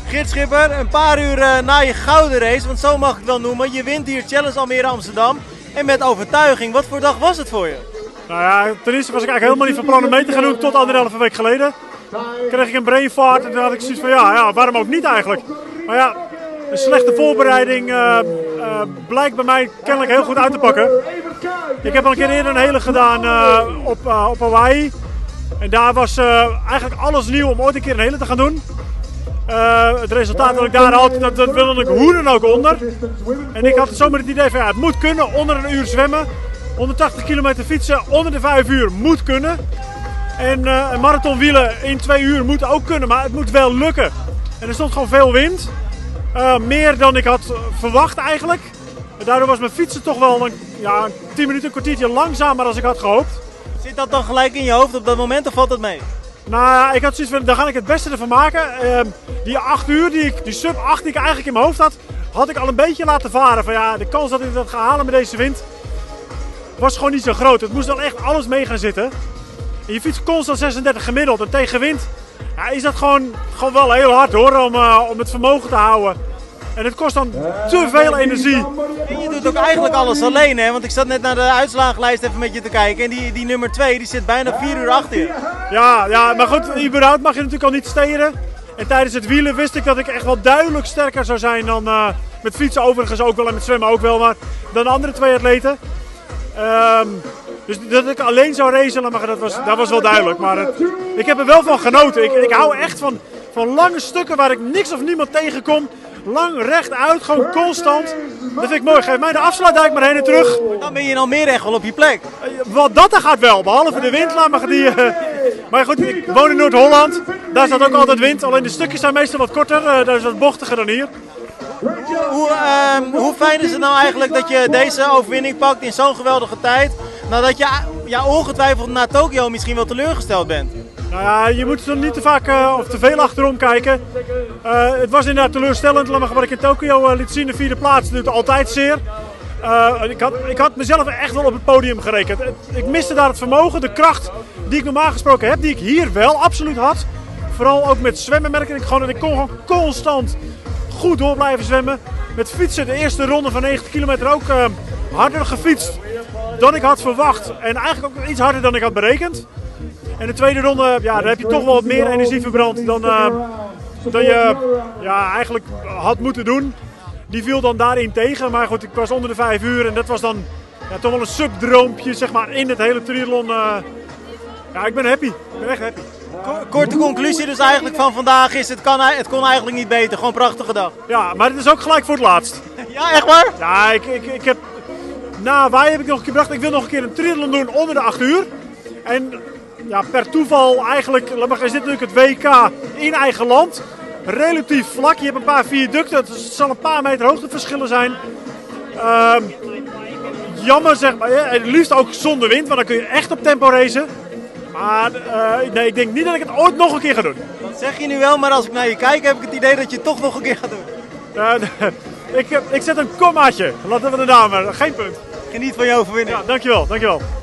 Geert Schipper, een paar uur na je gouden race, want zo mag ik het wel noemen. Je wint hier Challenge Almere Amsterdam en met overtuiging. Wat voor dag was het voor je? Nou ja, ten eerste was ik eigenlijk helemaal niet van plan om mee te gaan doen tot 1,5 week geleden. Kreeg ik een brain fart en toen had ik zoiets van ja, waarom ook niet eigenlijk. Maar ja, een slechte voorbereiding blijkt bij mij kennelijk heel goed uit te pakken. Ik heb al een keer eerder een hele gedaan op Hawaii. En daar was eigenlijk alles nieuw om ooit een keer een hele te gaan doen. Het resultaat dat ik daar had, dat wilde ik hoe dan ook onder. En ik had zomaar het idee van ja, het moet kunnen onder een uur zwemmen. 180 kilometer fietsen onder de 5 uur moet kunnen. En een marathonwielen in 2 uur moet ook kunnen, maar het moet wel lukken. En er stond gewoon veel wind. Meer dan ik had verwacht eigenlijk. En daardoor was mijn fietsen toch wel een 10 minuten, een kwartiertje langzamer dan ik had gehoopt. Zit dat dan gelijk in je hoofd op dat moment of valt het mee? Nou ja, ik had zoiets van, daar ga ik het beste ervan maken. Die 8 uur, die sub 8 die ik eigenlijk in mijn hoofd had ik al een beetje laten varen. Van ja, de kans dat ik dat ga halen met deze wind was gewoon niet zo groot. Het moest wel echt alles mee gaan zitten. En je fietst constant 36 gemiddeld en tegen wind is dat gewoon wel heel hard hoor, om het vermogen te houden. En het kost dan te veel energie. En je doet ook eigenlijk alles alleen hè, want ik zat net naar de uitslagenlijst even met je te kijken. En die nummer 2 die zit bijna 4 uur achter je. Ja, maar goed, überhaupt mag je natuurlijk al niet steden. En tijdens het wielen wist ik dat ik echt wel duidelijk sterker zou zijn dan met fietsen overigens ook wel en met zwemmen ook wel, maar dan de andere 2 atleten. Dus dat ik alleen zou racen, dat was wel duidelijk. Maar ik heb er wel van genoten. Ik hou echt van lange stukken waar ik niks of niemand tegenkom. Lang rechtuit, gewoon constant. Dat vind ik mooi. Geef mij de afsluitdijk maar heen en terug. Dan ben je in Almere echt wel op je plek. Wat dat er gaat wel, behalve de wind. Maar goed, ik woon in Noord-Holland. Daar staat ook altijd wind. Alleen de stukjes zijn meestal wat korter. Daar is wat bochtiger dan hier. Hoe fijn is het nou eigenlijk dat je deze overwinning pakt in zo'n geweldige tijd? Nadat je ongetwijfeld na Tokio misschien wel teleurgesteld bent. Nou ja, je moet er niet te vaak of te veel achterom kijken. Het was inderdaad teleurstellend. Wat ik in Tokio liet zien, de 4e plaats, doet altijd zeer. Ik had mezelf echt wel op het podium gerekend. Ik miste daar het vermogen, de kracht die ik normaal gesproken heb, die ik hier wel absoluut had. Vooral ook met zwemmen merkte ik gewoon dat ik kon gewoon constant goed door blijven zwemmen. Met fietsen de eerste ronde van 90 kilometer ook harder gefietst dan ik had verwacht. En eigenlijk ook iets harder dan ik had berekend. En de tweede ronde, daar heb je toch wel wat meer energie verbrand dan je eigenlijk had moeten doen. Die viel dan daarin tegen, maar goed, ik was onder de 5 uur en dat was dan toch wel een subdroompje zeg maar, in het hele triathlon. Ik ben happy, ik ben echt happy. Korte conclusie dus eigenlijk van vandaag is, het kon eigenlijk niet beter, gewoon een prachtige dag. Ja, maar het is ook gelijk voor het laatst. Ja, echt waar? Ja, ik heb, na Hawaii heb ik nog een keer bedacht, ik wil nog een keer een triathlon doen onder de 8 uur. En ja, per toeval eigenlijk, is dit natuurlijk het WK in eigen land. Relatief vlak, je hebt een paar viaducten, het zal een paar meter hoogteverschillen zijn. Jammer zeg maar, het liefst ook zonder wind, want dan kun je echt op tempo racen. Maar nee, ik denk niet dat ik het ooit nog een keer ga doen. Dat zeg je nu wel, maar als ik naar je kijk heb ik het idee dat je het toch nog een keer gaat doen. Ik zet een kommaatje, laten we de naam, geen punt. Geniet van je overwinning. Ja, dankjewel.